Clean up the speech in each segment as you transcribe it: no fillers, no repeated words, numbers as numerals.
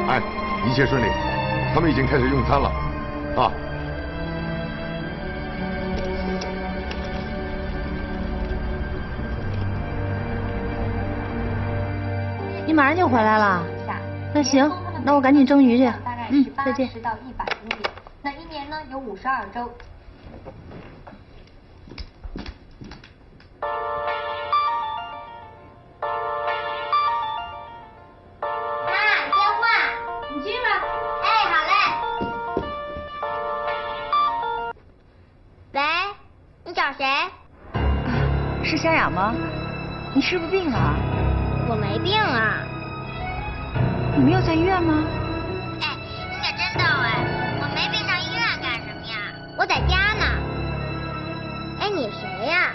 哎，一切顺利，他们已经开始用餐了，啊。 你马上就回来了？那行，那我赶紧蒸鱼去。再见。 80到100公里，那一年呢有52周。 是小雅吗？你是不是病了？ 我没病啊。 你没有在医院吗？ 哎，你可真逗哎！我没病上医院干什么呀？我在家呢。哎，你谁呀？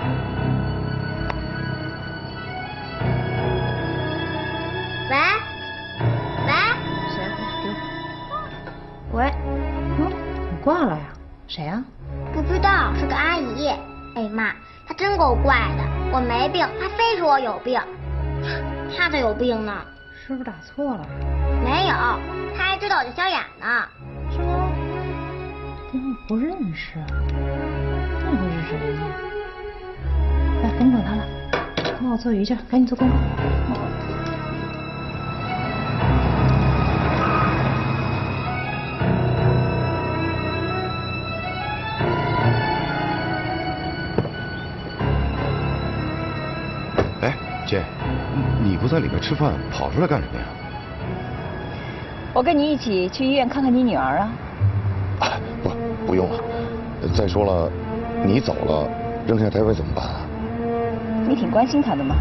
喂？ 谁？给我。喂？你挂了呀？谁呀？ 不知道，是个阿姨。哎妈，她真够怪的，我没病，她非说我有病，她才有病呢。 是不是打错了？ 没有，她还知道我叫小雅呢。 是吗？电话不认识，这会是谁呢？来，赶紧管他了，帮我做鱼去，赶紧做功课。 姐，你不在里面吃饭，跑出来干什么呀？ 我跟你一起去医院看看你女儿啊。 啊，不用了。再说了，你走了，扔下台湾怎么办啊？ 你挺关心她的嘛。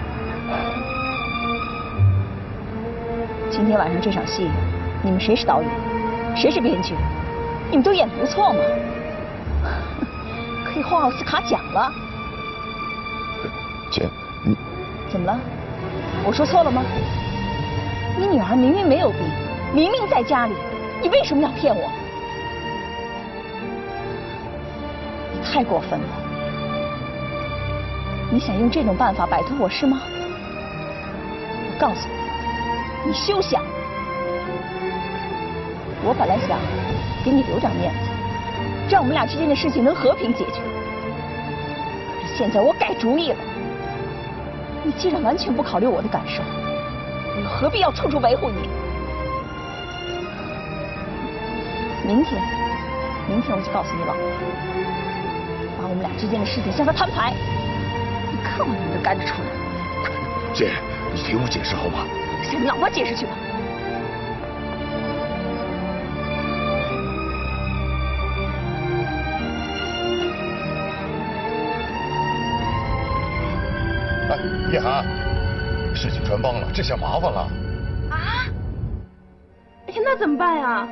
今天晚上这场戏，你们谁是导演，谁是编剧？你们都演得不错嘛，可以获奥斯卡奖了。 姐，你。 怎么了？我说错了吗？你女儿明明没有病，明明在家里，你为什么要骗我？你太过分了！你想用这种办法摆脱我是吗？我告诉你，你休想！我本来想给你留点面子，让我们俩之间的事情能和平解决，可是现在我改主意了。你既然完全不考虑我的感受，我又何必要处处维护你？明天我就告诉你老婆，把我们俩之间的事情向她摊牌，你看我能不能干得出来？ 姐，你听我解释好吗？ 向你老婆解释去吧。 叶涵，事情穿帮了，这下麻烦了。 啊！哎呀，那怎么办呀？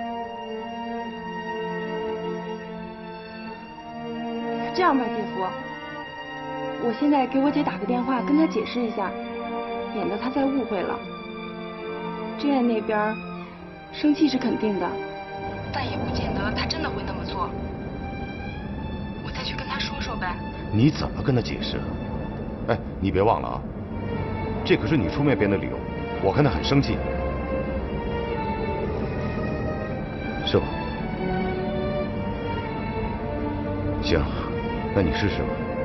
这样吧，姐夫，我现在给我姐打个电话，跟她解释一下，免得她再误会了。志愿那边生气是肯定的，但也不见得她真的会那么做。我再去跟她说说呗。 你怎么跟她解释？哎，你别忘了啊，这可是你出面编的理由，我看他很生气，是吧？行，那你试试吧。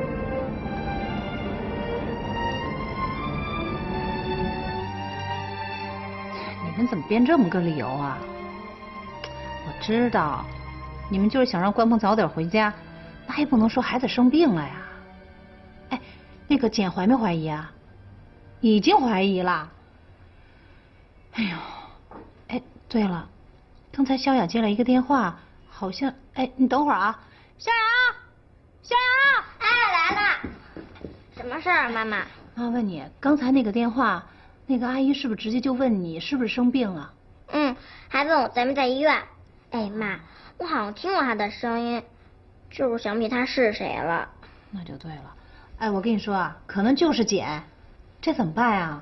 你们怎么编这么个理由啊？我知道，你们就是想让关鹏早点回家，那也不能说孩子生病了呀。哎，那个简怀没怀疑啊？已经怀疑了。哎呦，哎，对了，刚才萧雅接了一个电话，好像……哎，你等会儿啊，萧雅，萧雅， 哎，来了，什么事儿啊，妈妈？ 妈问你，刚才那个电话，那个阿姨是不是直接就问你是不是生病了？ 还问我在没在医院。哎妈，我好像听过她的声音，就是想不起她是谁了。 那就对了。哎，我跟你说啊，可能就是简，这怎么办呀？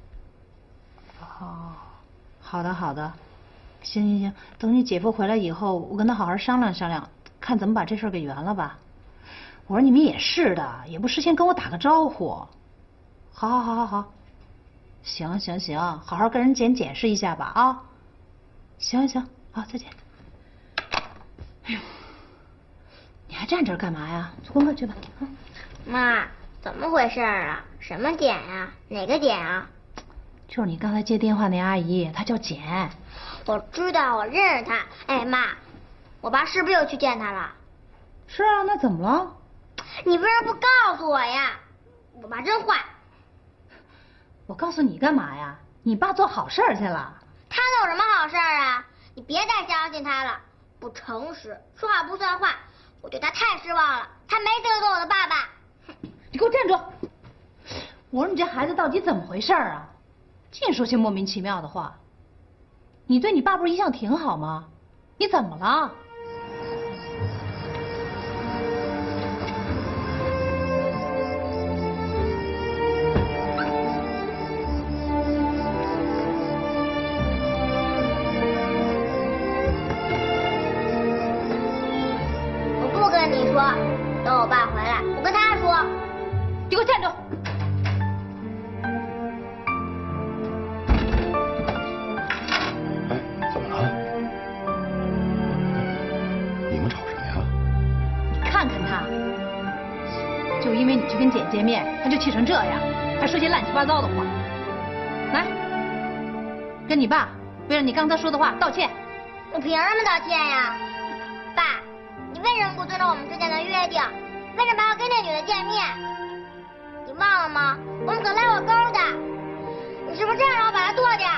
哦，好的好的，行行行，等你姐夫回来以后，我跟他好好商量商量，看怎么把这事儿给圆了吧。我说你们也是的，也不事先跟我打个招呼。好，行，好好跟人简解释一下吧啊。 行行，好，再见。哎呦，你还站这儿干嘛呀？做功课去吧。啊。 妈，怎么回事啊？什么简啊？哪个简啊？ 就是你刚才接电话那阿姨，她叫简。 我知道，我认识她。哎妈，我爸是不是又去见她了？ 是啊，那怎么了？ 你为什么不告诉我呀？我爸真坏。 我告诉你干嘛呀？你爸做好事儿去了。 他能有什么好事儿啊？你别再相信他了，不诚实，说话不算话。我对他太失望了，他没资格做我的爸爸。 你给我站住！我说你这孩子到底怎么回事啊？净说些莫名其妙的话。你对你爸不是一向挺好吗？你怎么了？ 我不跟你说，等我爸回来，我跟他说。 你给我站住！ 哎，怎么了？你们吵什么呀？ 你看看他，就因为你去跟简见面，他就气成这样，还说些乱七八糟的话。来，跟你爸为了你刚才说的话道歉。 我凭什么道歉呀？爸，你为什么不遵守我们之间的约定？为什么还要跟那女的见面？你忘了吗？我们可拉过钩的。你是不是这样让我把它剁掉？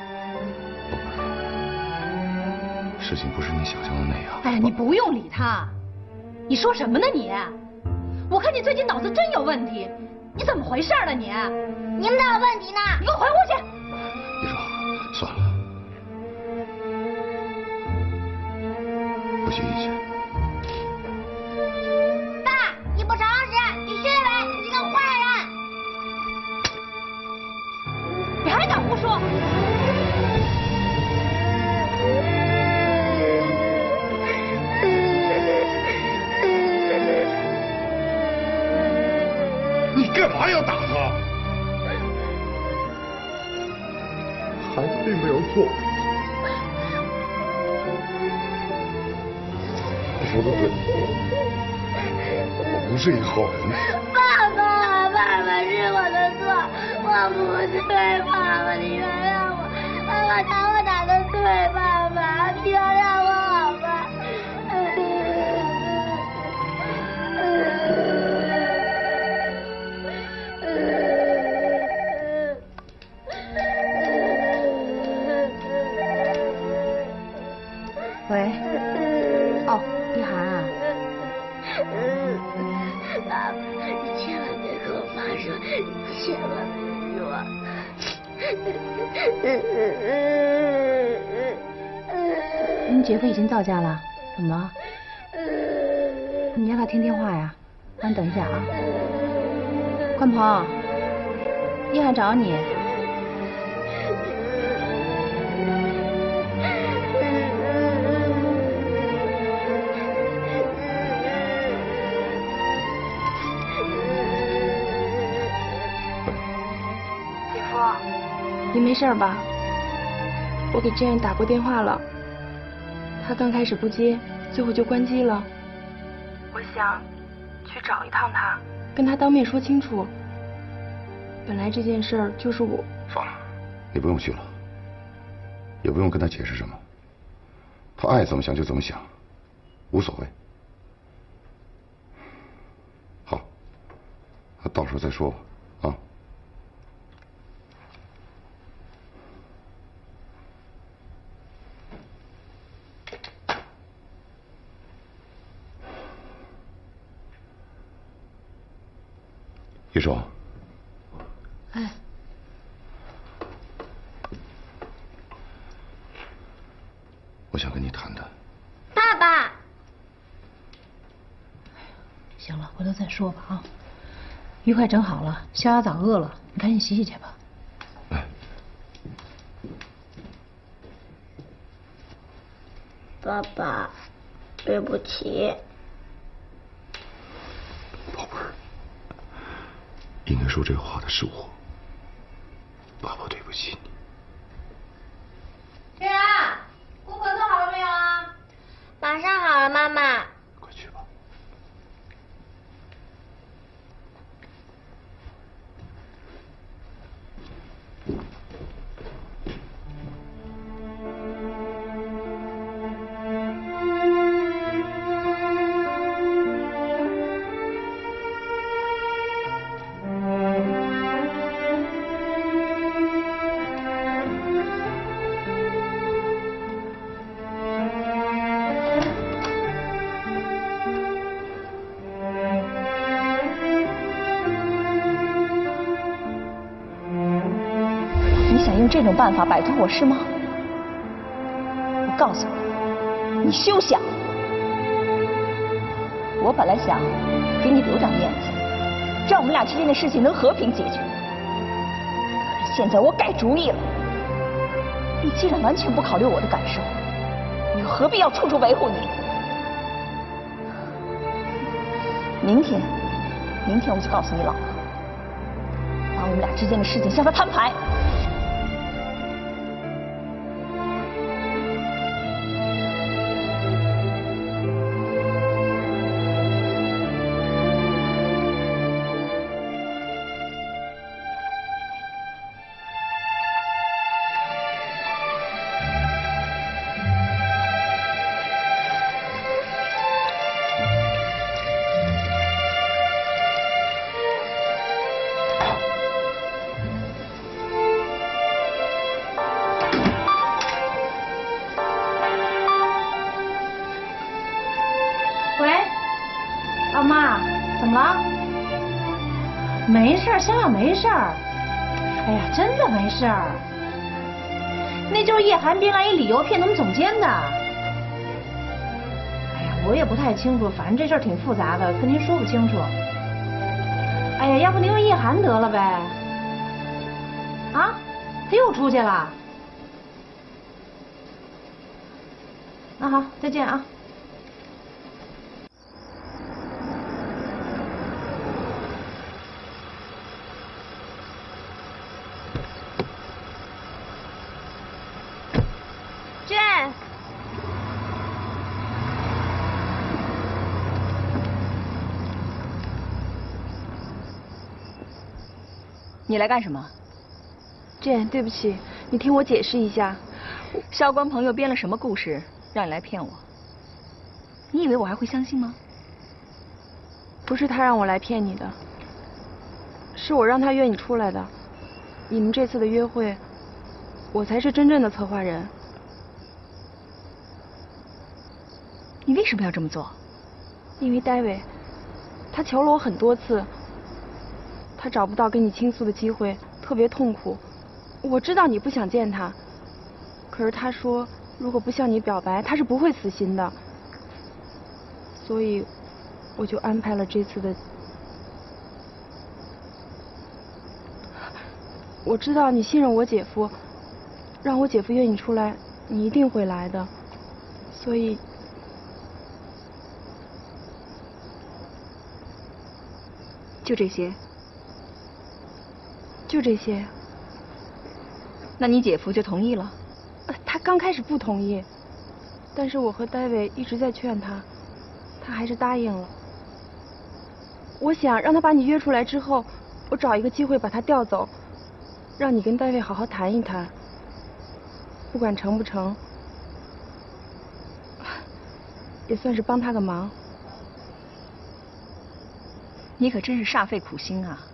事情不是你想象的那样。 哎呀，你不用理他。你说什么呢你？我看你最近脑子真有问题，你怎么回事呢你？ 你们哪有问题呢？ 你给我回屋去！ 你说，算了，不许意去。 爸，你不诚实，你虚伪，你是个坏人！ 你还敢胡说？ 你干嘛要打他？孩子并没有错。你说的对，我不是一个好人。 爸爸，爸爸是我的错，我不对，爸爸，你原谅我。爸爸打我打的对，爸爸，你原谅我好吗？ 喂，哦，一涵啊， 爸爸，你千万别跟我妈说，你千万别说。 你姐夫已经到家了，怎么了？你让他听电话呀，让你等一下啊。冠鹏，一涵找你。 你没事吧？我给 Jane 打过电话了，她刚开始不接，最后就关机了。我想去找一趟她，跟她当面说清楚。本来这件事儿就是我。 算了，你不用去了，也不用跟他解释什么，他爱怎么想就怎么想，无所谓。好，那到时候再说吧，啊。一说， 哎， 我想跟你谈谈。 爸爸， 行了，回头再说吧啊。鱼快整好了，逍遥早饿了，你赶紧洗洗去吧。 来， 爸爸，对不起。 宝贝儿，应该说这话的是我，爸爸对不起你。 轩然， 种办法摆脱我是吗？我告诉你，你休想！我本来想给你留点面子，让我们俩之间的事情能和平解决。可是现在我改主意了。你既然完全不考虑我的感受，我又何必要处处维护你？明天我就告诉你老婆，把我们俩之间的事情向她摊牌。 老妈，怎么了？没事儿，香香没事儿。哎呀，真的没事儿。那就是叶寒编来一理由骗他们总监的。哎呀，我也不太清楚，反正这事儿挺复杂的，跟您说不清楚。哎呀，要不您问叶寒得了呗？啊，他又出去了。那好，再见啊。你来干什么 ？Jane，对不起，你听我解释一下。 萧关朋友编了什么故事，让你来骗我？你以为我还会相信吗？ 不是他让我来骗你的，是我让他约你出来的。你们这次的约会，我才是真正的策划人。 你为什么要这么做？ 因为David，他求了我很多次。他找不到跟你倾诉的机会，特别痛苦。我知道你不想见他，可是他说如果不向你表白，他是不会死心的。所以，我就安排了这次的。我知道你信任我姐夫，让我姐夫约你出来，你一定会来的。所以， 就这些。 就这些。 那你姐夫就同意了？ 他刚开始不同意，但是我和David一直在劝他，他还是答应了。我想让他把你约出来之后，我找一个机会把他调走，让你跟David好好谈一谈。不管成不成，也算是帮他个忙。 你可真是煞费苦心啊！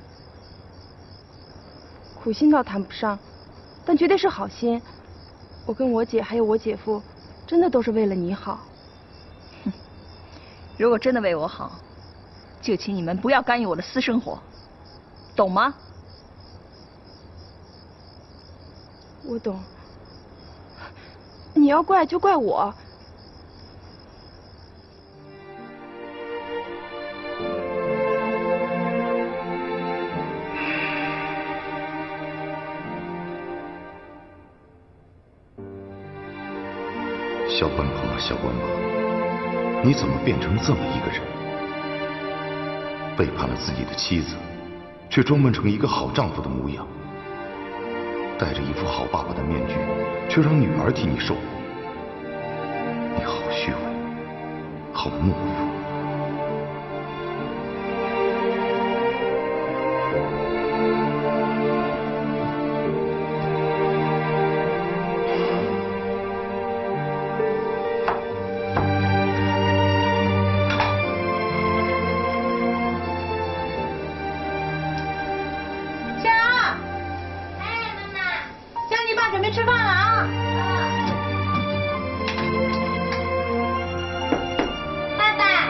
苦心倒谈不上，但绝对是好心。我跟我姐还有我姐夫，真的都是为了你好。 哼，如果真的为我好，就请你们不要干预我的私生活，懂吗？ 我懂。你要怪就怪我。 萧关鹏啊，萧关鹏，你怎么变成这么一个人？背叛了自己的妻子，却装扮成一个好丈夫的模样，戴着一副好爸爸的面具，却让女儿替你受苦。你好虚伪，好懦夫。 爸爸，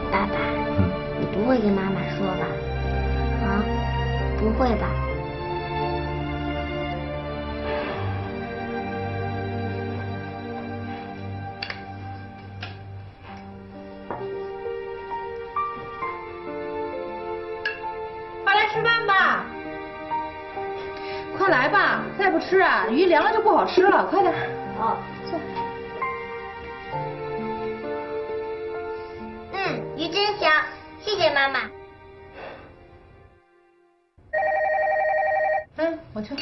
爸爸，你不会跟妈妈说吧？啊，不会吧？ 快来吃饭吧！快来吧，再不吃啊，鱼凉了就不好吃了。快点。 哦，坐。鱼真香，谢谢妈妈。 我去。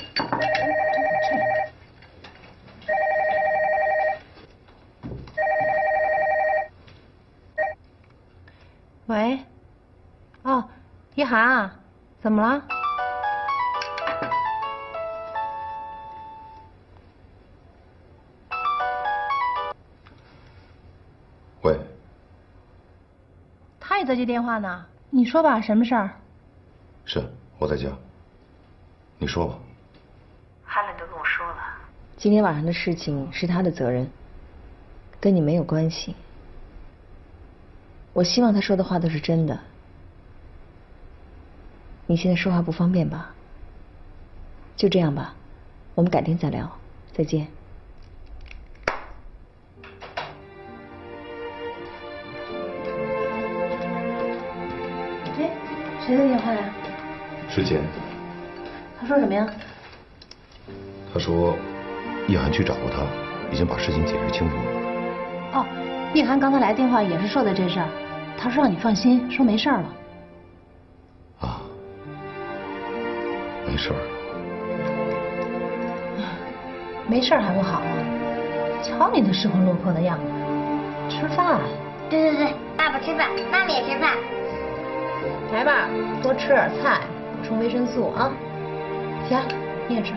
喂，哦，一涵啊，怎么了？ 喂， 他也在接电话呢，你说吧，什么事儿？ 是我在家，你说吧。 哈伦都跟我说了，今天晚上的事情是他的责任，跟你没有关系。我希望他说的话都是真的。你现在说话不方便吧？就这样吧，我们改天再聊，再见。 哎，谁的电话呀？ 之前他说什么呀？ 他说，叶涵去找过他，已经把事情解释清楚了。 哦，叶涵刚才来电话也是说的这事儿，他说让你放心，说没事儿了。 啊，没事儿。 没事儿还不好啊？瞧你那失魂落魄的样子，吃饭。 对，爸爸吃饭，妈妈也吃饭。 来吧，多吃点菜，补充维生素啊。行，你也吃。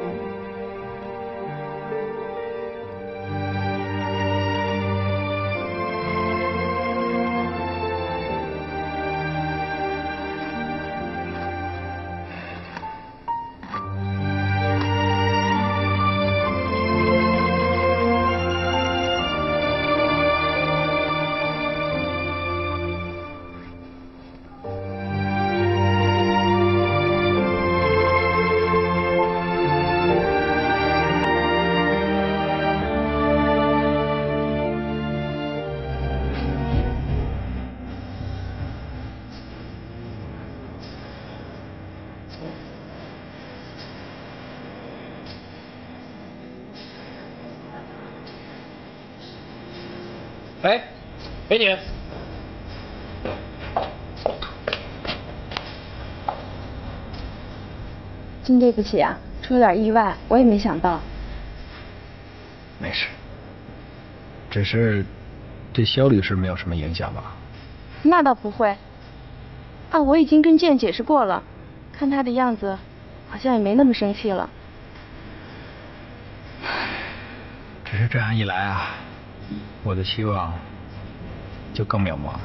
哎，美女， 真对不起啊，出了点意外，我也没想到。 没事，只是对肖律师没有什么影响吧？ 那倒不会。啊，我已经跟健解释过了，看他的样子，好像也没那么生气了。 只是这样一来啊，我的希望就更渺茫了。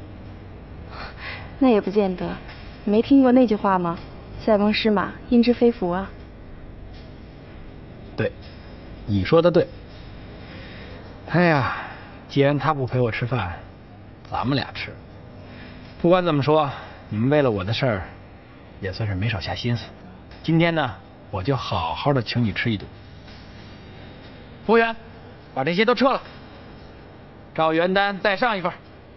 那也不见得，你没听过那句话吗？塞翁失马，焉知非福啊。 对，你说的对。哎呀，既然他不陪我吃饭，咱们俩吃。不管怎么说，你们为了我的事儿，也算是没少下心思。今天呢，我就好好的请你吃一顿。服务员，把这些都撤了，照原单再上一份。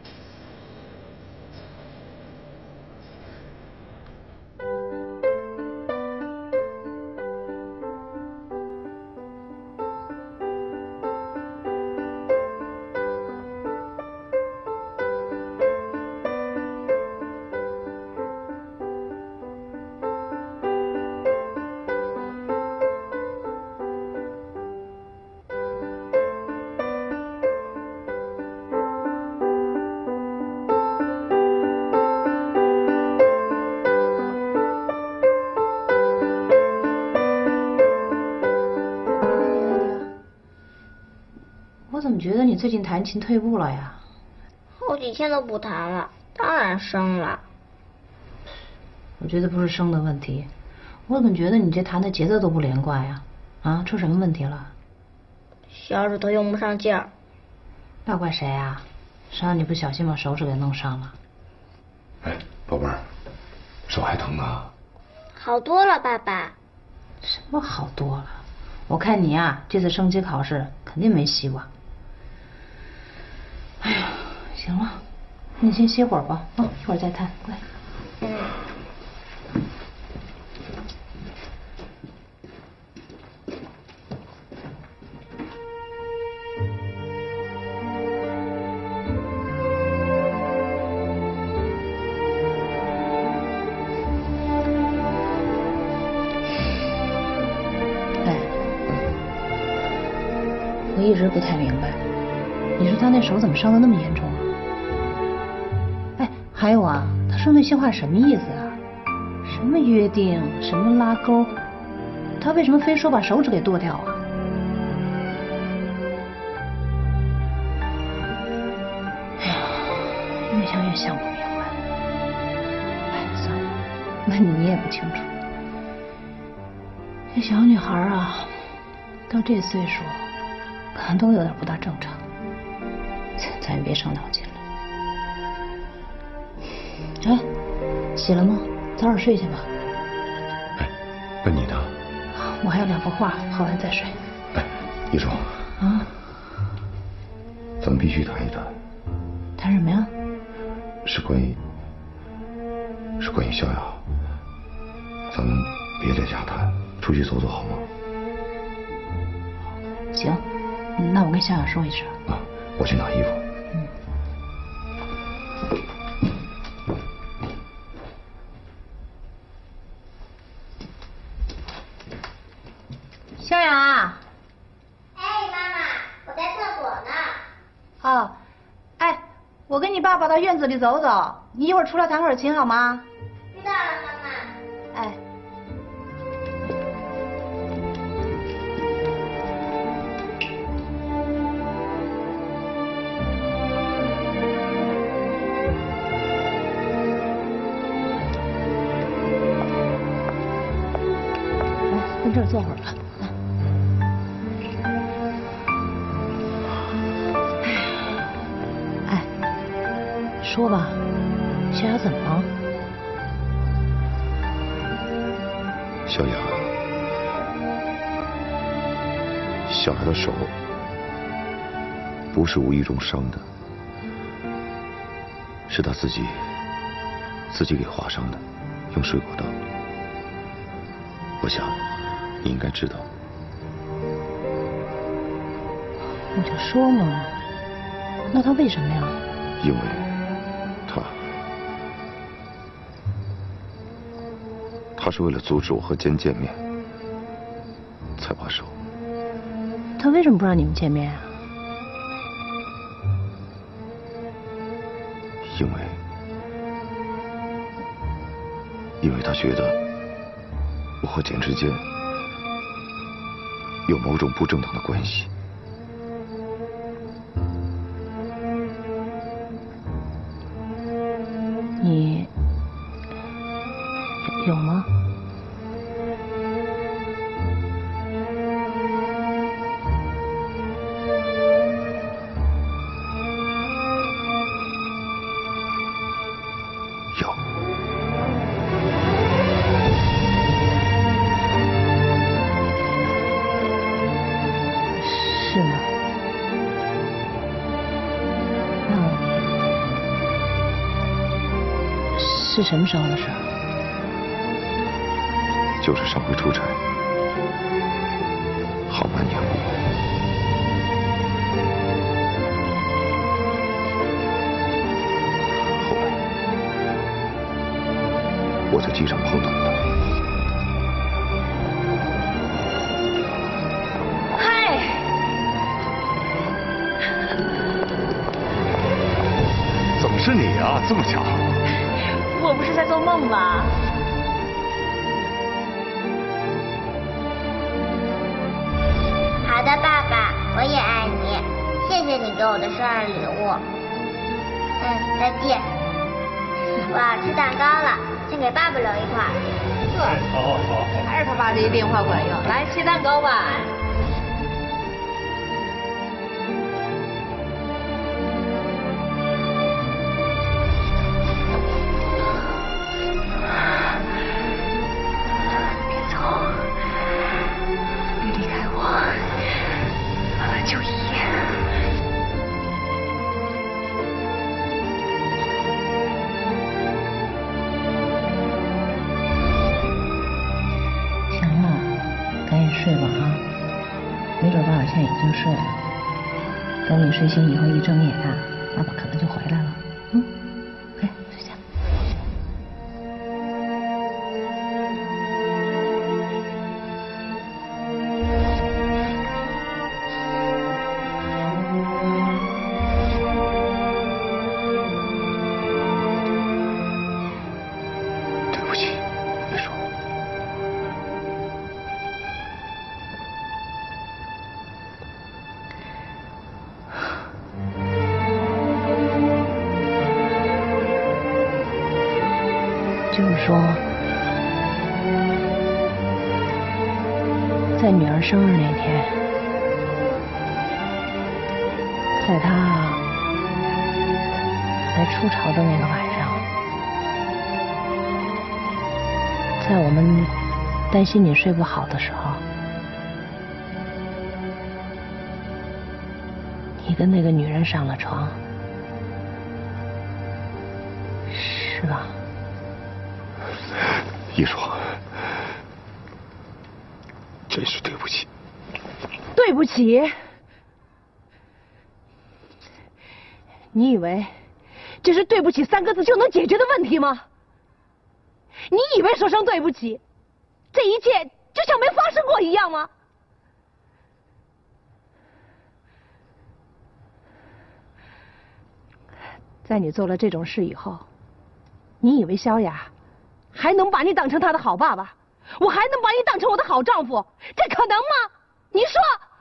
我怎么觉得你最近弹琴退步了呀？ 后几天都不弹了，当然生了。 我觉得不是声的问题，我怎么觉得你这弹的节奏都不连贯呀？啊，出什么问题了？ 小指头用不上劲儿。 那怪谁啊？ 谁让你不小心把手指给弄伤了？ 哎，宝贝儿，手还疼啊？ 好多了，爸爸。 什么好多了？我看你啊，这次升级考试肯定没希望。哎呀，行了，你先歇会儿吧，啊，一会儿再谈，乖。我一直不太明白，你说他那手怎么伤得那么严重啊？哎，还有啊，他说那些话什么意思啊？什么约定，什么拉钩，他为什么非说把手指给剁掉啊？哎呀，越想越想不明白。哎，算了，问你也不清楚。这小女孩啊，到这岁数。可能都有点不大正常，咱也别伤脑筋了。哎，起了吗？早点睡去吧。 哎，那你呢？ 我还有2幅画，画完再睡。 哎，一说啊， 咱们必须谈一谈。 谈什么呀？ 是关于逍遥。咱们别在家谈，出去走走好吗？ 行。那我跟逍遥说一声啊，我去拿衣服。 逍遥啊！ 哎，妈妈，我在厕所呢。 哦，哎，我跟你爸爸到院子里走走，你一会儿出来弹会儿琴好吗？ 知道了，妈妈。 哎。跟这儿坐会儿吧。哎，说吧，逍遥怎么了？ 小雅，小雅的手不是无意中伤的，是她自己给划伤的，用水果刀。我想你应该知道。 我就说嘛，那他为什么呀？ 因为他是为了阻止我和坚见面，才把手。 他为什么不让你们见面啊？ 因为他觉得我和简之间有某种不正当的关系。 你有吗？ 有。 是吗？那是什么时候的事儿？ 就是上回出差，好半年了。后来我在机场碰到了他。 嗨， 怎么是你啊？这么巧？ 我不是在做梦吗？ 好的，爸爸，我也爱你，谢谢你给我的生日礼物。再见。我要吃蛋糕了，先给爸爸留一块。 好，还是他爸这一电话管用。来，切蛋糕吧。 睡了。等你睡醒以后一睁眼啊，爸爸可能就回来了。嗯，快睡觉。 对不起，叶叔。 就是说，在女儿生日那天，在她来初潮的那个晚上，在我们担心你睡不好的时候，你跟那个女人上了床，是吧？ 叶叔，真是对不起。 对不起。你以为这是对不起3个字就能解决的问题吗？你以为说声对不起，这一切就像没发生过一样吗？在你做了这种事以后，你以为萧雅还能把你当成他的好爸爸，我还能把你当成我的好丈夫，这可能吗？你说。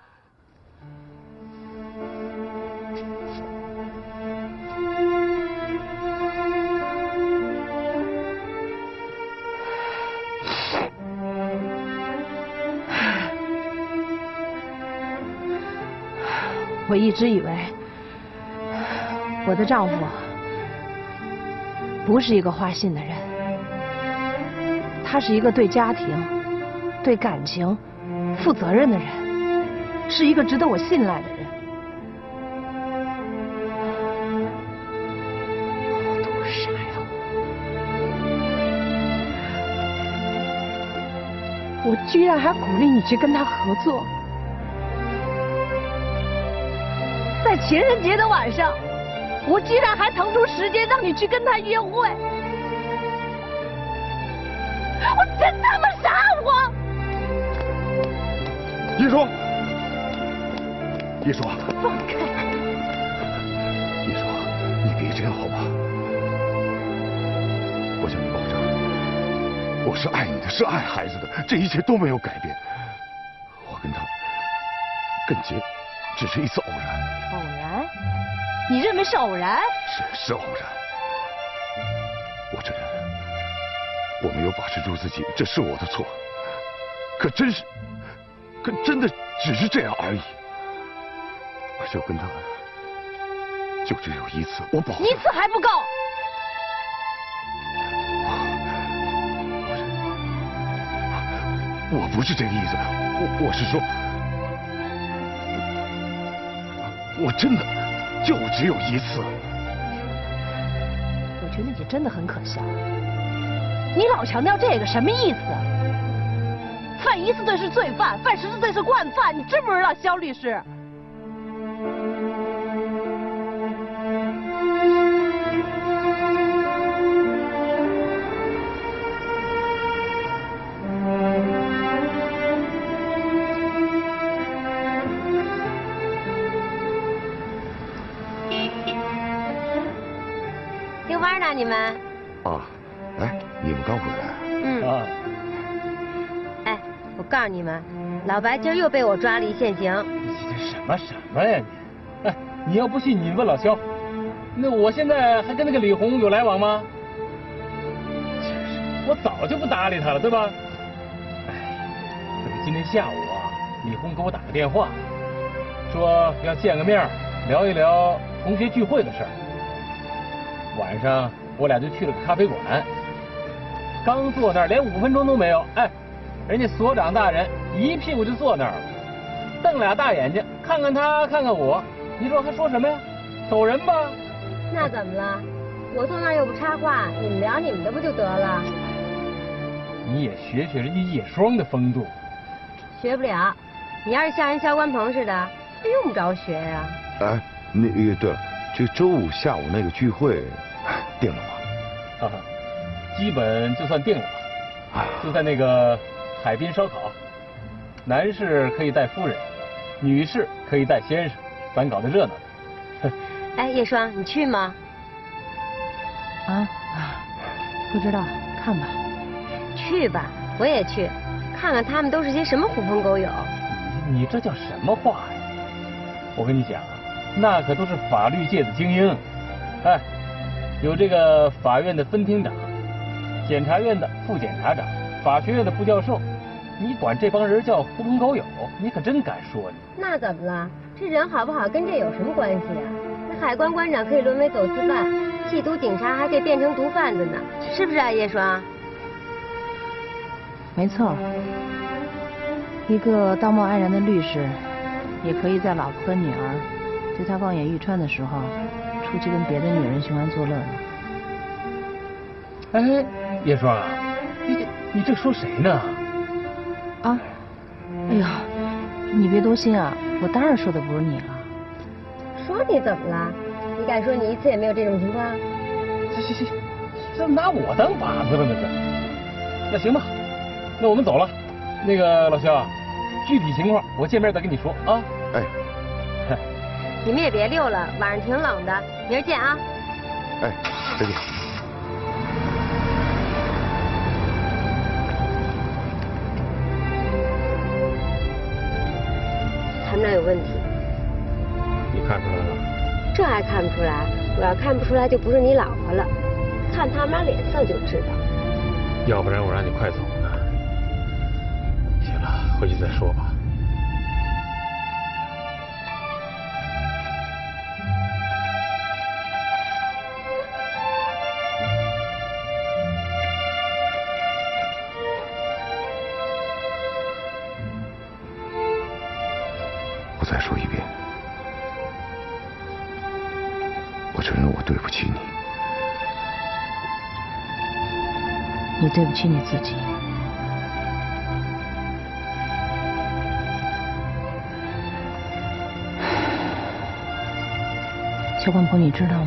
我一直以为我的丈夫不是一个花心的人，他是一个对家庭、对感情负责任的人，是一个值得我信赖的人。我多傻呀！我居然还鼓励你去跟他合作，在情人节的晚上，我居然还腾出时间让你去跟他约会。我真他妈傻！我。 叶叔，叶叔， 放开！ 叶叔，你别这样好吗？我向你保证，我是爱你的，是爱孩子的，这一切都没有改变。我跟他跟杰只是一次偶然。 偶然？你认为是偶然？ 是偶然。我承认，我没有把持住自己，这是我的错。可真的只是这样而已。而且我跟他就只有一次，我保证。 一次还不够。 我不是这个意思，我是说，我真的就只有一次。 我觉得你真的很可笑，你老强调这个什么意思？犯一次罪是罪犯，犯10次罪是惯犯，你知不知道，肖律师？ 遛弯呢，你们？ 啊，哎，你们刚回来？ 嗯。哎，我告诉你们，老白今儿又被我抓了一现行。 你这什么呀你？哎，你要不信你问老肖。那我现在还跟那个李红有来往吗？我早就不搭理他了，对吧？哎，这不今天下午啊，李红给我打个电话，说要见个面，聊一聊同学聚会的事儿。晚上我俩就去了个咖啡馆，刚坐那儿连5分钟都没有，哎，人家所长大人一屁股就坐那儿了，瞪俩大眼睛，看看他，看看我，你说还说什么呀？走人吧。 那怎么了？我坐那儿又不插话，你们聊你们的不就得了？ 你也学人家叶双的风度。 学不了，你要是像人肖关鹏似的， 用不着学呀。 哎，那个对了，这周5下午那个聚会定了吗？ 哈哈，基本就算定了吧。就在那个海滨烧烤，男士可以带夫人，女士可以带先生，咱搞得热闹的。 哎，叶双，你去吗？ 啊，不知道，看吧。 去吧，我也去，看看他们都是些什么狐朋狗友。 你这叫什么话呀？我跟你讲，那可都是法律界的精英。哎，有这个法院的分厅长，检察院的副检察长，法学院的副教授，你管这帮人叫狐朋狗友，你可真敢说你。 那怎么了？这人好不好跟这有什么关系啊？那海关关长可以沦为走私犯，缉毒警察还可以变成毒贩子呢，是不是啊，叶双？ 没错，一个道貌岸然的律师，也可以在老婆和女儿对他望眼欲穿的时候，出去跟别的女人寻欢作乐呢。 哎，叶双啊，你这说谁呢？ 啊，哎呀，你别多心啊，我当然说的不是你了。 说你怎么了？你敢说你一次也没有这种情况？ 行，这拿我当靶子了那是。那行吧，那我们走了。那个老肖啊，具体情况我见面再跟你说啊。 哎， 你们也别溜了，晚上挺冷的，明儿见啊。 哎，再见。 他们俩有问题。 你看出来了？ 这还看不出来？我要看不出来，就不是你老婆了。看他们俩脸色就知道。 要不然我让你快走呢。行了，回去再说吧。 我再说一遍，我承认我对不起你。 你对不起你自己。肖冠鹏，你知道吗？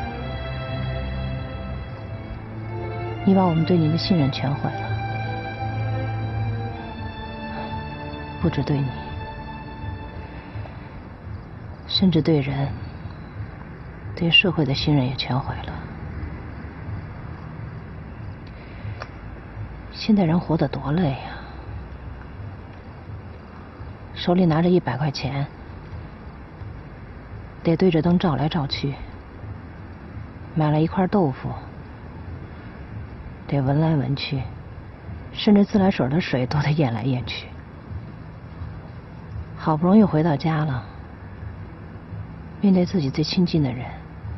你把我们对你的信任全毁了，不止对你，甚至对人、对社会的信任也全毁了。现在人活得多累呀，手里拿着100块钱，得对着灯照来照去；买了一块豆腐，得闻来闻去，甚至自来水的水都得咽来咽去。好不容易回到家了，面对自己最亲近的人，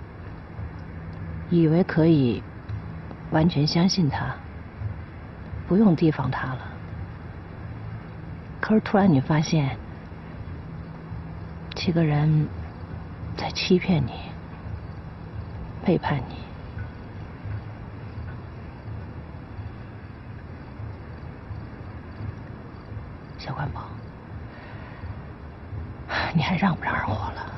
以为可以完全相信他，不用提防他了。可是突然你发现，这个人在欺骗你，背叛你。小冠鹏，你还让不让人活了？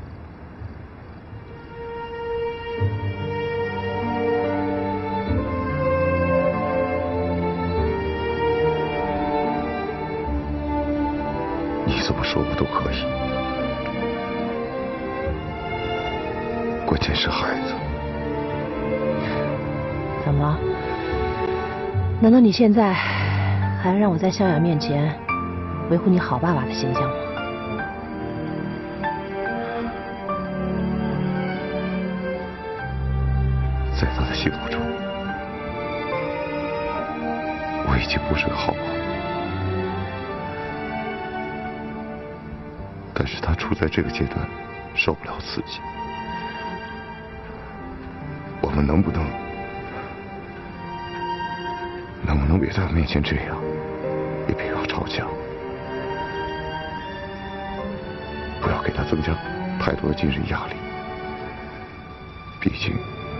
你怎么说我都可以，关键是孩子。 怎么了？难道你现在还要让我在萧雅面前维护你好爸爸的形象吗？ 在他的心目中，我已经不是个好爸爸，但是他处在这个阶段，受不了刺激。我们能不能别在他面前这样，也别要吵架，不要给他增加太多的精神压力。毕竟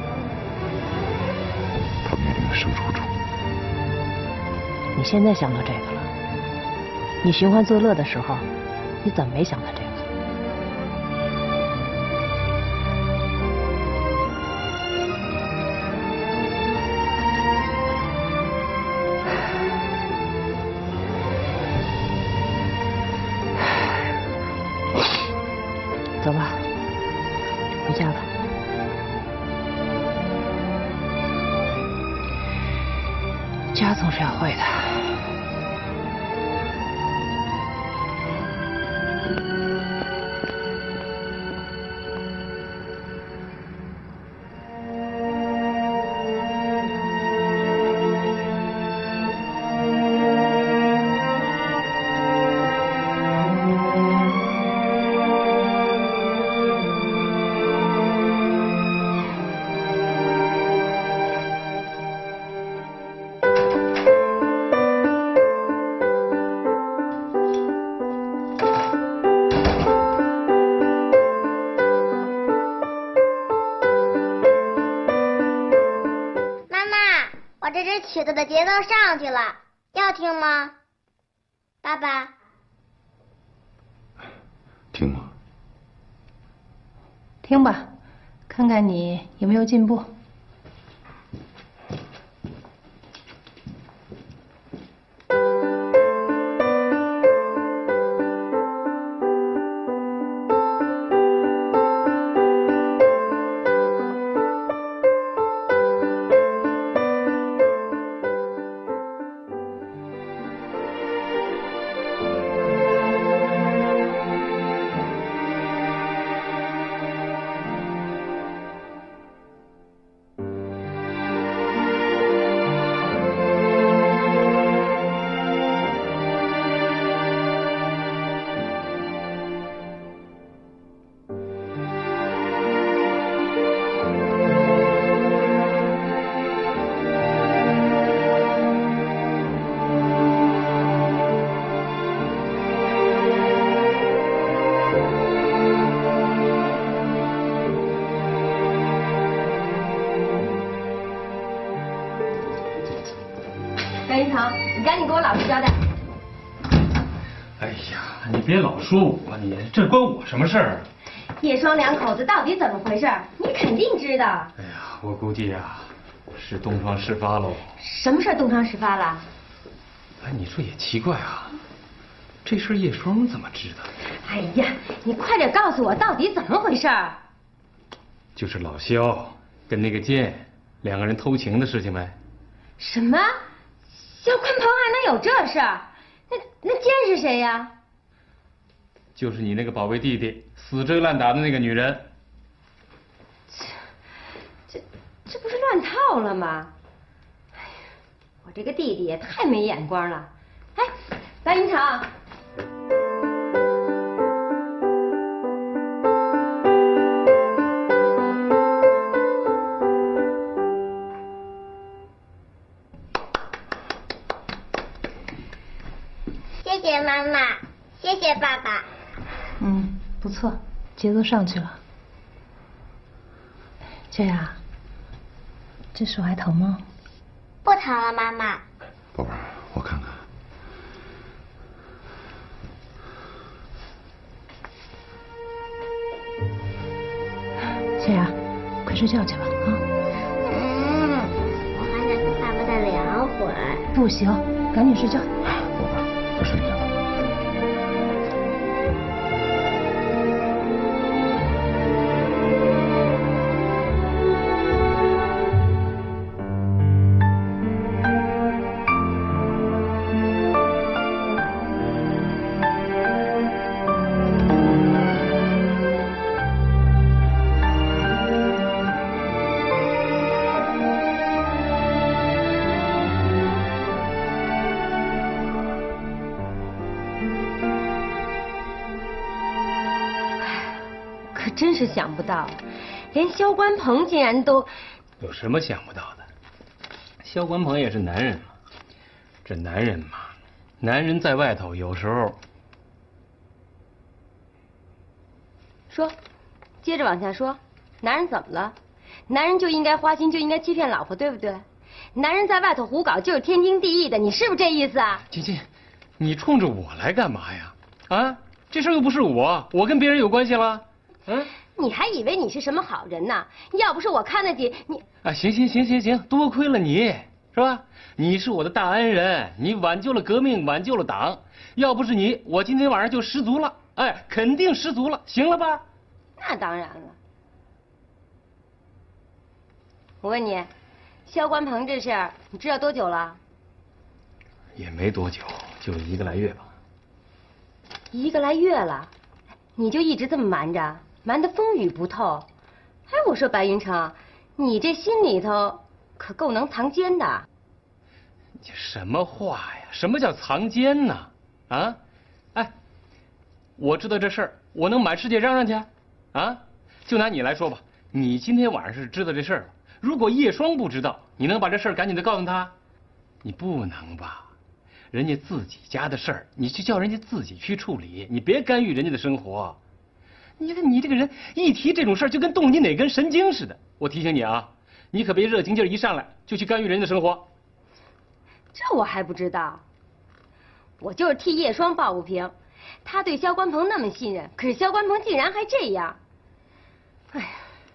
他面临着生出主。 你现在想到这个了？你寻欢作乐的时候，你怎么没想到这个？ 回家吧。家总是要回的。 这支曲子的节奏上去了，要听吗？爸爸， 听吗？ 听吧，看看你有没有进步。 张云腾，你赶紧给我老实交代。 哎呀，你别老说我，你这关我什么事儿？ 叶双两口子到底怎么回事？你肯定知道。 哎呀，我估计呀，是东窗事发喽。 什么事儿东窗事发了？ 哎，你说也奇怪啊，这事叶双怎么知道？ 哎呀，你快点告诉我到底怎么回事？ 就是老肖跟那个剑两个人偷情的事情呗。 什么？肖宽鹏还能有这事儿？那剑是谁呀？ 就是你那个宝贝弟弟死追烂打的那个女人。 这不是乱套了吗？哎呀，我这个弟弟也太没眼光了。哎，白云长。 谢谢妈妈，谢谢爸爸。 不错，节奏上去了。这呀，这手还疼吗？ 不疼了，妈妈。 宝贝儿，我看看。 小雅，快睡觉去吧啊！ 我还想跟爸爸再聊会儿。 不行，赶紧睡觉。 宝贝儿，快睡一觉。 真是想不到，连肖关鹏竟然都…… 有什么想不到的？肖关鹏也是男人嘛，这男人嘛，男人在外头有时候…… 说，接着往下说，男人怎么了？男人就应该花心，就应该欺骗老婆，对不对？男人在外头胡搞就是天经地义的，你是不是这意思啊？ 晶晶，你冲着我来干嘛呀？啊，这事又不是我跟别人有关系了。 你还以为你是什么好人呢？要不是我看得起你…… 啊，行，多亏了你，是吧？你是我的大恩人，你挽救了革命，挽救了党。要不是你，我今天晚上就失足了。哎，肯定失足了，行了吧？ 那当然了。 我问你，萧关鹏这事儿你知道多久了？ 也没多久，就1个来月吧。 1个来月了，你就一直这么瞒着，瞒得风雨不透。哎，我说白云成，你这心里头可够能藏奸的。 这什么话呀？什么叫藏奸呢？啊？哎，我知道这事儿，我能满世界嚷嚷去？啊？就拿你来说吧，你今天晚上是知道这事儿了。如果叶双不知道，你能把这事儿赶紧的告诉他？你不能吧？人家自己家的事儿，你就叫人家自己去处理，你别干预人家的生活。你看你这个人一提这种事儿，就跟动你哪根神经似的。我提醒你啊，你可别热情劲儿一上来就去干预人家的生活。 这我还不知道，我就是替叶双抱不平。他对萧关鹏那么信任，可是萧关鹏竟然还这样。哎呀，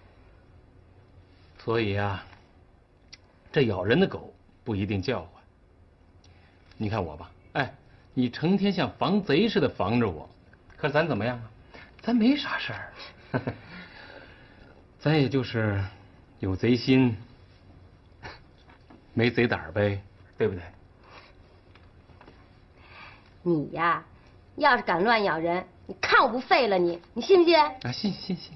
所以啊，这咬人的狗不一定叫唤。你看我吧，哎，你成天像防贼似的防着我，可是咱怎么样啊？咱没啥事儿，咱也就是有贼心，没贼胆呗，对不对？ 你呀，要是敢乱咬人，你看我不废了你，你信不信？ 啊，信。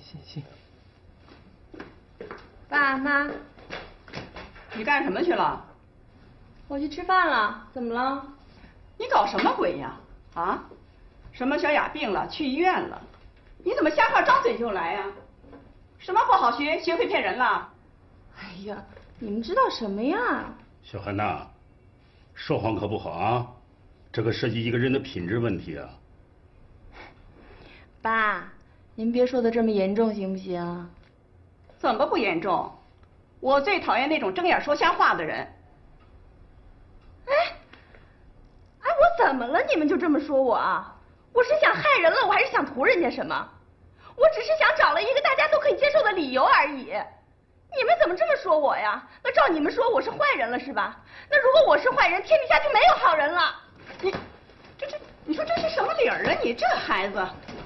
爸妈， 你干什么去了？ 我去吃饭了，怎么了？ 你搞什么鬼呀？啊？什么小雅病了，去医院了？你怎么瞎话张嘴就来呀？什么不好学，学会骗人了？ 哎呀，你们知道什么呀？ 小韩呐，说谎可不好啊，这个涉及一个人的品质问题啊。 爸，您别说的这么严重行不行？ 怎么不严重？我最讨厌那种睁眼说瞎话的人。 哎，我怎么了？你们就这么说我啊？我是想害人了，我还是想图人家什么？我只是想找了一个大家都可以接受的理由而已。你们怎么这么说我呀？那照你们说我是坏人了是吧？那如果我是坏人，天底下就没有好人了。 你说这是什么理儿啊？你这孩子。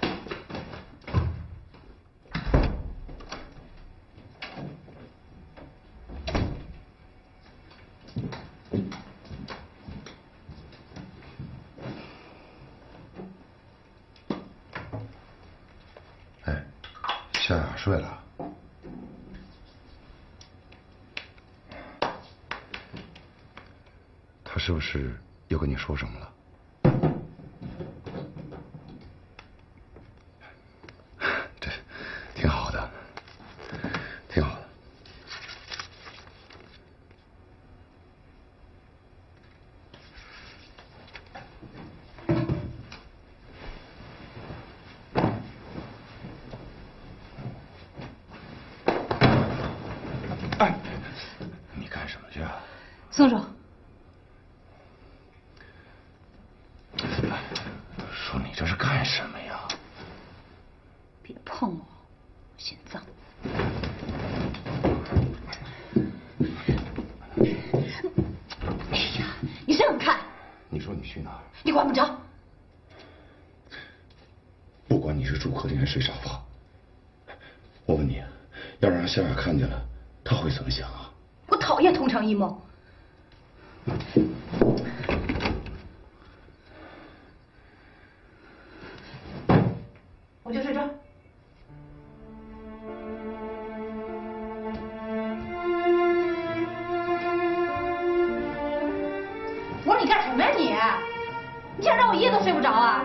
夏雅睡了，他是不是又跟你说什么了？这挺好的，挺好的。哎，你干什么去啊？ 松手！ 说你这是干什么呀？ 别碰我，我心脏。哎呀，你想想看！ 你说你去哪儿？ 你管不着。 不管你是住客厅还是睡沙发，我问你，要是让夏雅看见了，她会怎么想啊？ 我讨厌同床异梦。我就睡这儿。我说你干什么呀你？你想让我一夜都睡不着啊？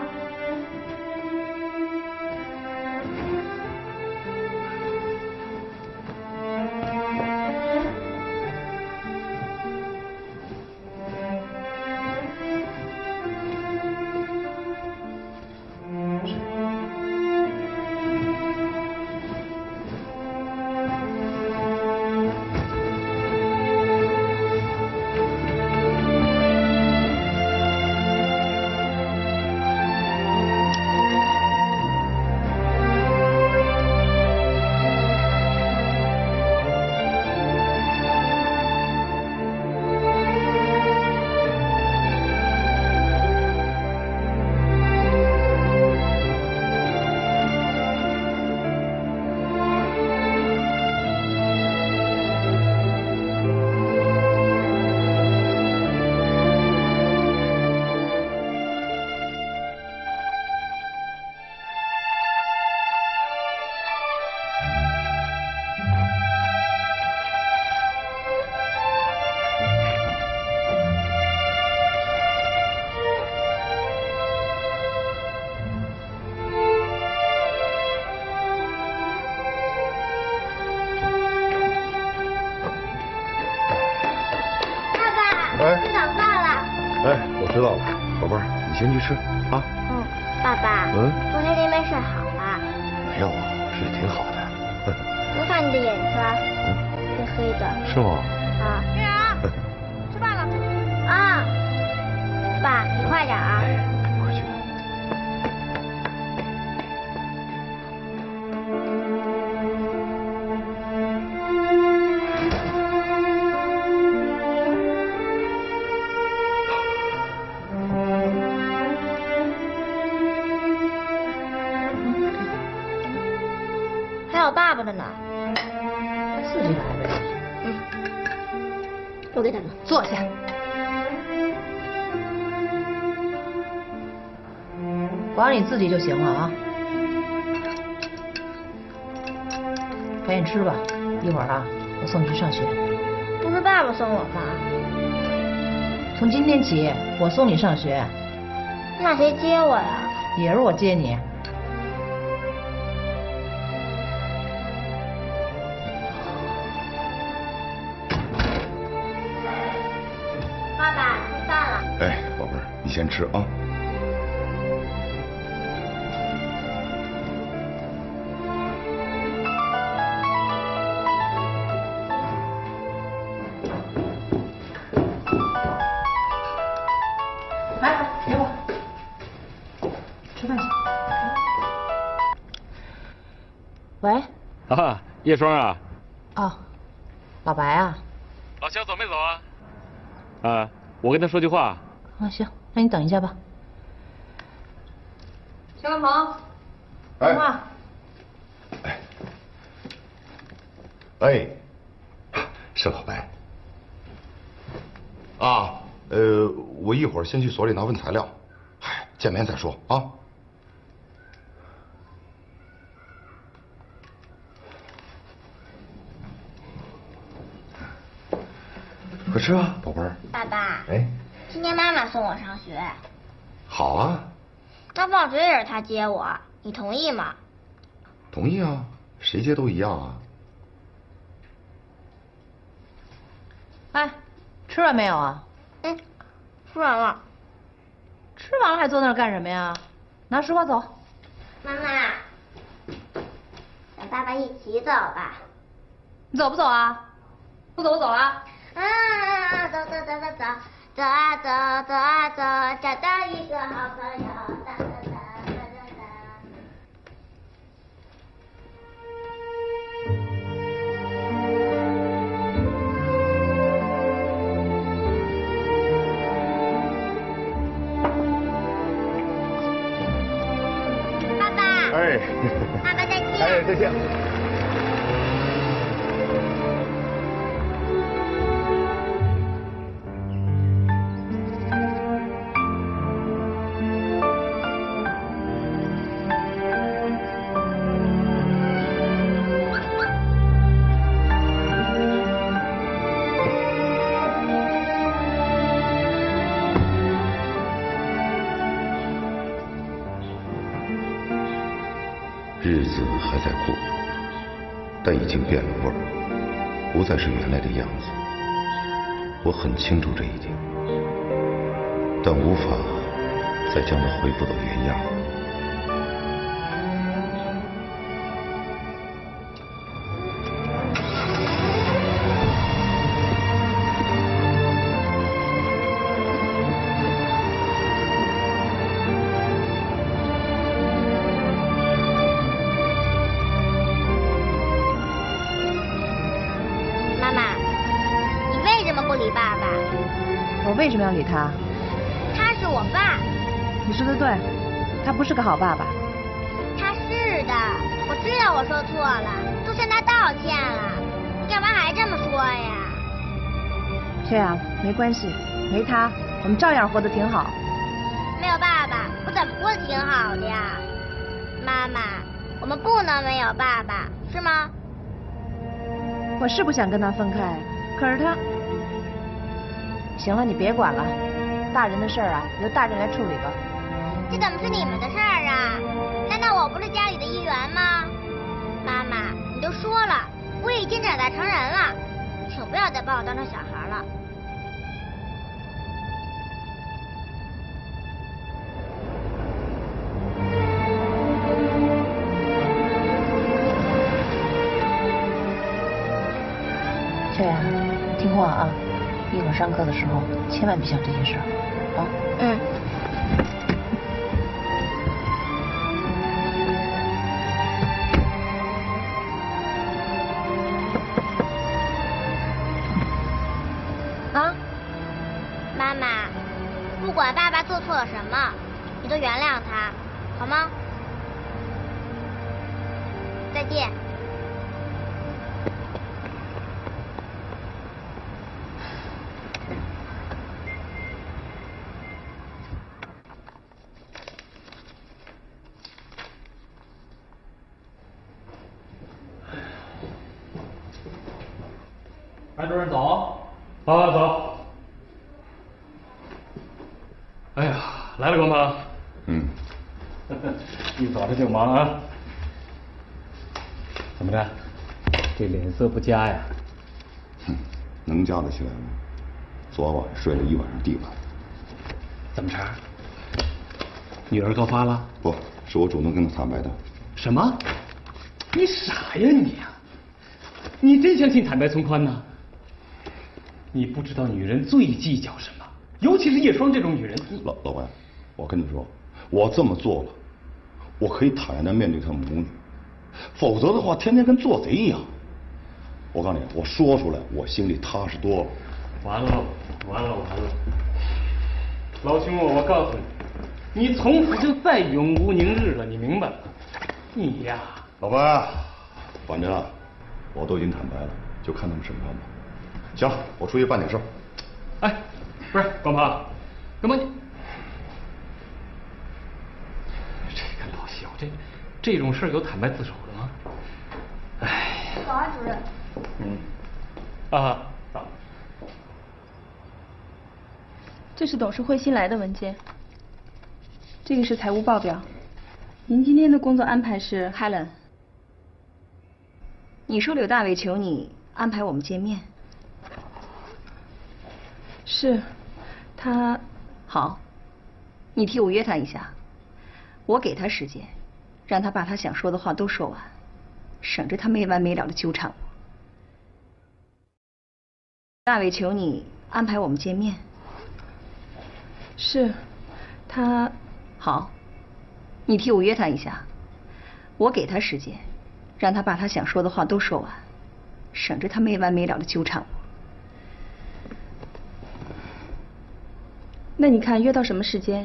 吃早饭了。 哎，我知道了，宝贝儿，你先去吃啊。 爸爸。昨天没睡好吧？ 没有啊，睡得挺好的。 我看你的眼圈，黑黑的。 是吗？ 啊。月儿，吃饭了。啊。爸，你快点啊。 快去。 还有爸爸的呢。 自己来呗。 我给他们坐下。管你自己就行了啊。赶紧吃吧，一会儿啊，我送你去上学。 不是爸爸送我吗？ 从今天起，我送你上学。 那谁接我呀？ 也是我接你。 爸爸，吃饭了。 哎，宝贝儿，你先吃啊。 来，给我。吃饭去。喂。 啊，叶双啊。 哦，老白啊。 老肖走没走啊？啊，我跟他说句话。 啊，行，那你等一下吧。肖文鹏，电话。 哎，是老白。啊，我一会儿先去所里拿份材料，嗨，见面再说啊。快吃啊，宝贝儿。 爸爸。 哎。 今天妈妈送我上学。 好啊。 那放学也是她接我，你同意吗？ 同意啊，谁接都一样啊。 哎，吃完没有啊？ 吃完了。 吃完了还坐那儿干什么呀？拿书包走。 妈妈，咱爸爸一起走吧。 你走不走啊？不走我走了。 走走走走走，走啊走，走啊走，找到一个好朋友，哒哒哒哒哒哒。爸爸。 哎。 爸爸再见。 哎，再见。日子还在过，但已经变了味儿，不再是原来的样子。我很清楚这一点，但无法再将它恢复到原样。 我为什么要理他？ 他是我爸。 你说的对，他不是个好爸爸。 他是的，我知道我说错了，都向他道歉了。你干嘛还这么说呀？ 这样没关系，没他，我们照样活得挺好。 没有爸爸，我怎么过得挺好的呀？妈妈，我们不能没有爸爸，是吗？ 我是不想跟他分开，可是他……行了，你别管了，大人的事儿啊，由大人来处理吧。 这怎么是你们的事儿啊？难道我不是家里的一员吗？妈妈，你都说了，我已经长大成人了，请不要再把我当成小孩了。 翠啊，听话啊，一会儿上课的时候千万别想这些事儿，啊。 嗯。啊，妈妈，不管爸爸做错了什么，你都原谅他，好吗？再见。 班主任早。好，走。哎呀，来了，光鹏。 嗯。 一早这就忙啊。怎么着？这脸色不佳呀？ 哼，能佳得起来吗？昨晚睡了一晚上地板。 怎么茬？女儿告发了？ 不是我主动跟她坦白的。 什么？你傻呀你啊！你真相信坦白从宽呢？你不知道女人最计较什么，尤其是叶双这种女人。 老白，我跟你说，我这么做了，我可以坦然的面对她母女，否则的话，天天跟做贼一样。我告诉你，我说出来，我心里踏实多了。 完了，老兄啊，我告诉你，你从此就再永无宁日了，你明白吗？你呀， 老白，反正我都已经坦白了，就看他们审判吧。行，我出去办点事儿。 哎，不是光鹏，干嘛你？这个老小子，这种事有坦白自首的吗？哎， 早安，主任。 啊，早。 这是董事会新来的文件，这个是财务报表。您今天的工作安排是 Helen， 你说柳大伟求你安排我们见面。 是，他好，你替我约他一下，我给他时间，让他把他想说的话都说完，省着他没完没了的纠缠我。大伟求你安排我们见面。 是，他好，你替我约他一下，我给他时间，让他把他想说的话都说完，省着他没完没了的纠缠我。 那你看约到什么时间？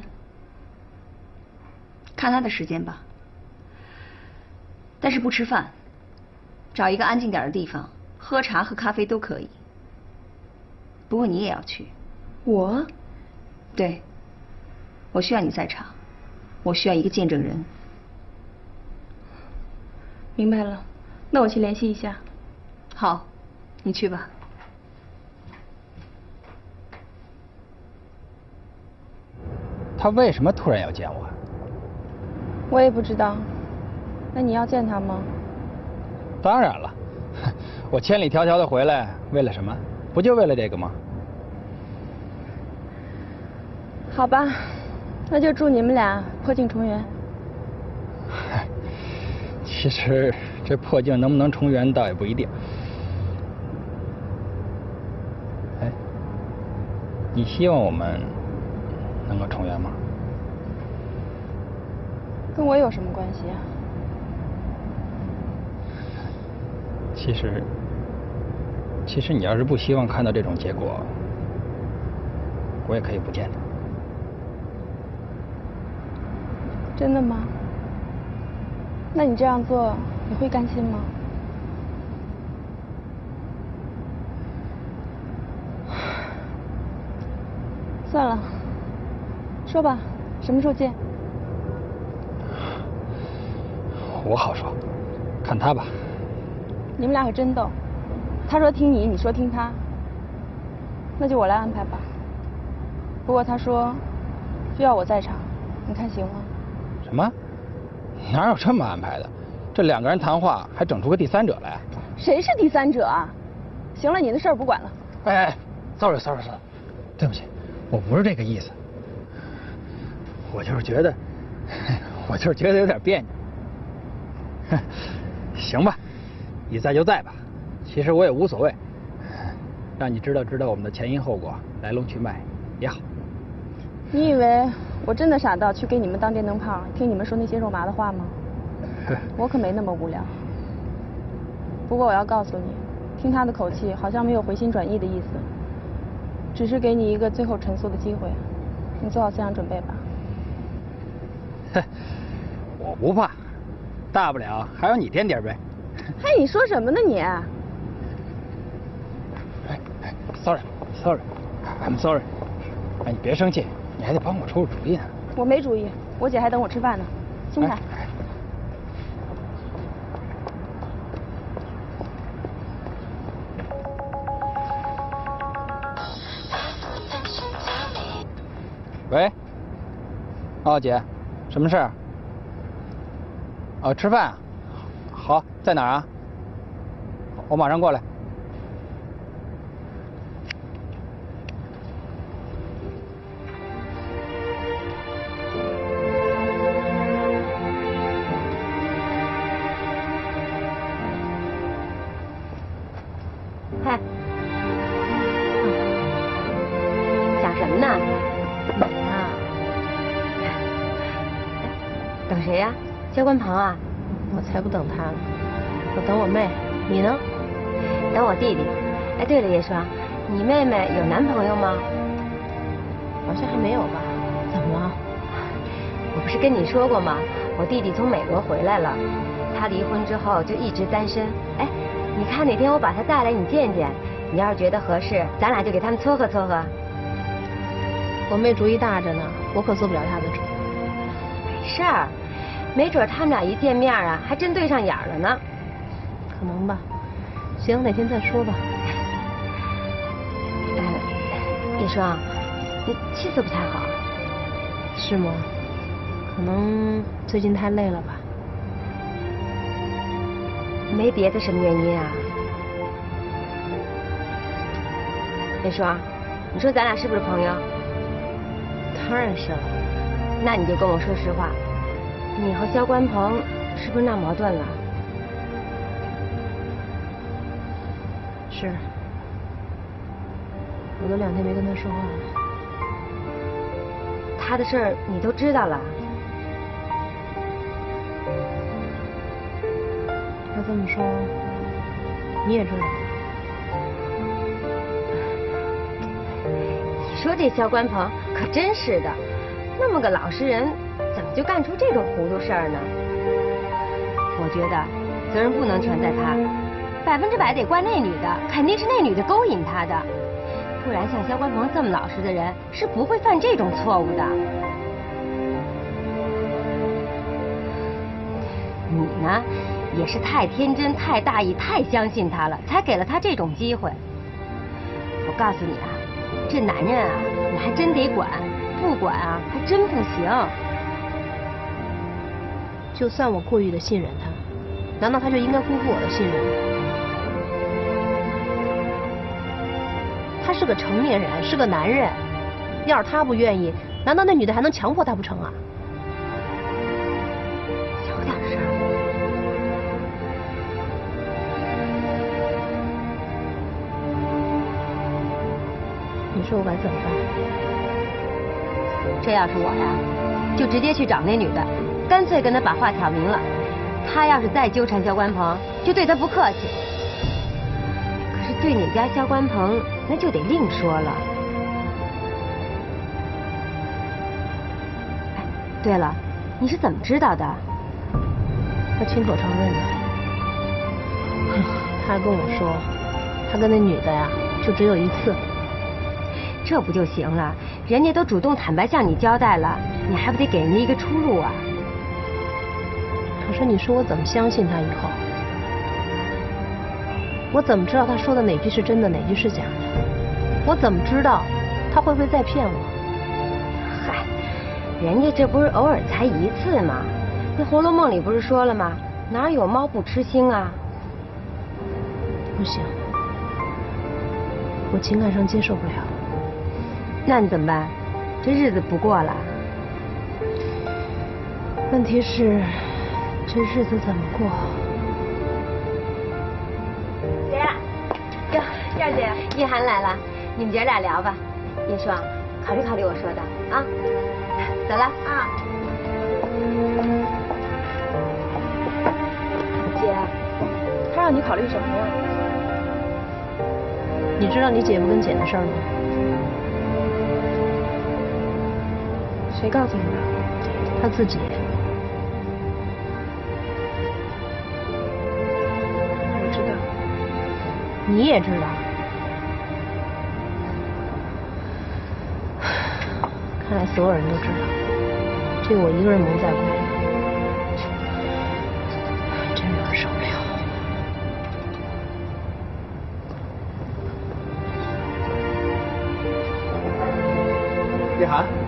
看他的时间吧。但是不吃饭，找一个安静点的地方，喝茶喝咖啡都可以。不过你也要去。 我？ 对，我需要你在场，我需要一个见证人。 明白了，那我去联系一下。 好，你去吧。 他为什么突然要见我？ 我也不知道。那你要见他吗？ 当然了，我千里迢迢的回来，为了什么？不就为了这个吗？ 好吧，那就祝你们俩破镜重圆。 其实这破镜能不能重圆，倒也不一定。哎，你希望我们能够重圆吗？ 跟我有什么关系啊？ 其实你要是不希望看到这种结果，我也可以不见你。 真的吗？那你这样做，你会甘心吗？算了，说吧，什么时候见？ 我好说，看他吧。 你们俩可真逗，他说听你，你说听他，那就我来安排吧。不过他说需要我在场，你看行吗？ 什么？哪有这么安排的？这两个人谈话还整出个第三者来？ 谁是第三者啊？行了，你的事儿不管了。 哎 ，sorry， 对不起，我不是这个意思。我就是觉得有点别扭。行吧，你在就在吧，其实我也无所谓。 让你知道我们的前因后果、来龙去脉也好。 你以为我真的傻到去给你们当电灯泡，听你们说那些肉麻的话吗？我可没那么无聊。不过我要告诉你，听他的口气，好像没有回心转意的意思，只是给你一个最后陈述的机会。你做好思想准备吧。 我不怕，大不了还有你垫底呗。 嘿，你说什么呢你？ sorry，I'm sorry。哎，你别生气，你还得帮我出出主意呢。 我没主意，我姐还等我吃饭呢。松开。 喂，哦姐，什么事儿？哦，吃饭啊？好，在哪儿啊？我马上过来。 嗨，想什么呢？啊，等谁呀？肖关鹏啊？ 我才不等他呢，我等我妹。你呢？ 等我弟弟。哎，对了，叶双，你妹妹有男朋友吗？ 好像还没有吧？怎么了？ 我不是跟你说过吗？我弟弟从美国回来了，他离婚之后就一直单身。哎，你看哪天我把他带来，你见见。你要是觉得合适，咱俩就给他们撮合撮合。 我妹主意大着呢，我可做不了她的主。 没事儿，没准他们俩一见面啊，还真对上眼了呢。 可能吧。行，哪天再说吧。 叶双，你气色不太好。 是吗？可能最近太累了吧。 没别的什么原因啊。叶双，你说咱俩是不是朋友？ 当然是了。 那你就跟我说实话，你和肖关鹏是不是闹矛盾了？ 是。我都2天没跟他说话了。 他的事儿你都知道了？ 要这么说，你也知道。 你说这肖关鹏可真是的，那么个老实人，怎么就干出这种糊涂事儿呢？我觉得责任不能全在他，100%得怪那女的，肯定是那女的勾引他的，不然像肖关鹏这么老实的人是不会犯这种错误的。你呢，也是太天真、太大意、太相信他了，才给了他这种机会。我告诉你啊，这男人啊，你还真得管，不管啊，还真不行。 就算我过于的信任他，难道他就应该辜负我的信任吗？他是个成年人，是个男人，要是他不愿意，难道那女的还能强迫他不成啊？ 小点声。 你说我该怎么办？ 这要是我呀，就直接去找那女的，干脆跟她把话挑明了。她要是再纠缠肖关鹏，就对她不客气。可是对你家肖关鹏，那就得另说了。哎，对了，你是怎么知道的？ 他亲口承认的。他还跟我说，他跟那女的呀，就只有一次。 这不就行了？人家都主动坦白向你交代了，你还不得给人家一个出路啊？ 可是你说我怎么相信他以后？我怎么知道他说的哪句是真的，哪句是假的？我怎么知道他会不会再骗我？ 嗨，人家这不是偶尔才一次吗？那《红楼梦》里不是说了吗？哪有猫不吃腥啊？ 不行，我情感上接受不了。 那你怎么办？这日子不过了。 问题是，这日子怎么过？ 姐， 燕姐，叶涵来了，你们姐俩聊吧。叶双，考虑考虑我说的啊。走了啊。 姐，他让你考虑什么呀？ 你知道你姐夫跟简的事儿吗？ 谁告诉你的？ 他自己。 我知道。 你也知道。看来所有人都知道，只有我一个人蒙在鼓里，真让人受不了。 叶涵。